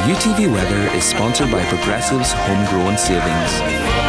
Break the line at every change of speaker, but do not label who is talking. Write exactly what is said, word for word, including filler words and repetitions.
U T V weather is sponsored by Progressive's Homegrown Savings.